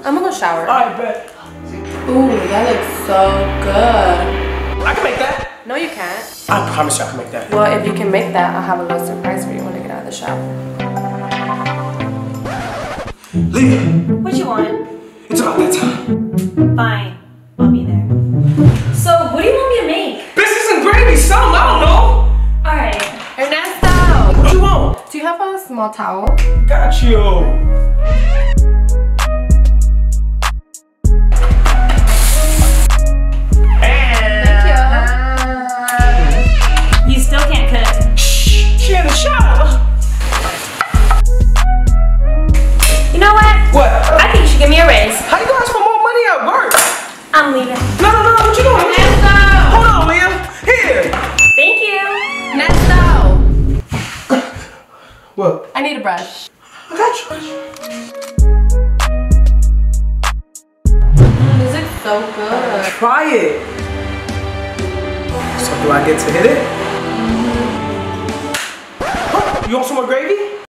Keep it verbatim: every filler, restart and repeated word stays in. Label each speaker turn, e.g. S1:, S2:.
S1: I'm gonna go shower.
S2: Alright, bet.
S1: Ooh, that looks so good.
S2: I can make that.
S1: No, you can't.
S2: I promise you I can make that.
S1: Well, if you can make that, I'll have a little surprise for you when I get out of the shower.
S2: Leah.
S3: What you want?
S2: It's about that time.
S3: Fine, I'll be there. So, what do you want me to make?
S2: Biscuits and gravy, something, I don't know.
S3: Alright.
S1: Ernesto!
S2: What you want?
S1: Do you have a small towel?
S2: Got you.
S3: You still can't cook.
S2: Shh, she in the shower.
S3: You know what?
S2: What?
S3: I think you should give me a raise.
S2: How you gonna ask for more money at work?
S3: I'm leaving.
S2: No, no, no, no, what you doing?
S1: Ernesto!
S2: Hold on, Leah. Here.
S3: Thank you.
S1: Ernesto!
S2: What?
S1: I need a brush.
S2: I got you.
S1: Mm, this looks so good.
S2: Try it. So do I get to hit it? Huh, you want some more gravy?